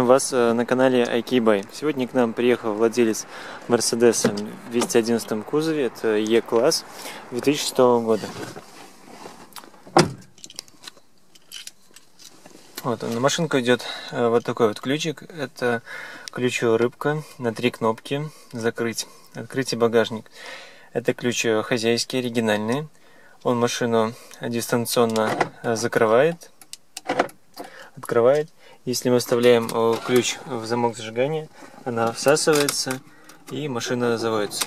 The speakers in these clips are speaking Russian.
Вас на канале iKBuy. Сегодня к нам приехал владелец Mercedes в 211 кузове, это E-класс 2006 года. Вот, на машинку идет вот такой вот ключик, это ключ-рыбка на 3 кнопки, закрыть, открыть багажник. Это ключ хозяйский, оригинальный, он машину дистанционно закрывает, открывает. Если мы вставляем ключ в замок зажигания, она всасывается и машина заводится.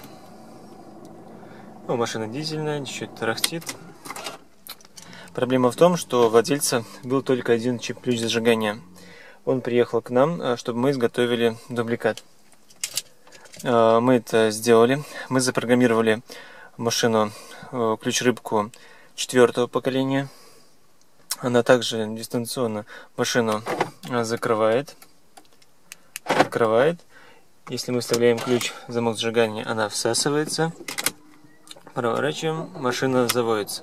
Машина дизельная, чуть-чуть тарахтит. Проблема в том, что у владельца был только один чип-ключ зажигания. Он приехал к нам, чтобы мы изготовили дубликат. Мы это сделали. Мы запрограммировали машину, ключ-рыбку 4-го поколения. Она также дистанционно машину закрывает, открывает. Если мы вставляем ключ в замок зажигания, она всасывается. Проворачиваем, машина заводится.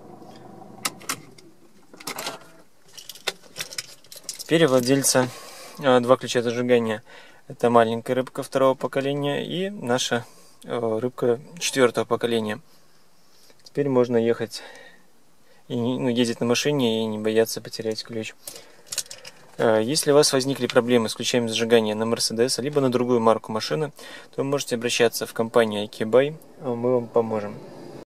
Теперь у владельца 2 ключа зажигания. Это маленькая рыбка 2-го поколения и наша рыбка 4-го поколения. Теперь можно ехать и ездить на машине и не бояться потерять ключ. Если у вас возникли проблемы с ключами зажигания на Mercedes, либо на другую марку машины, то вы можете обращаться в компанию iKBuy, мы вам поможем.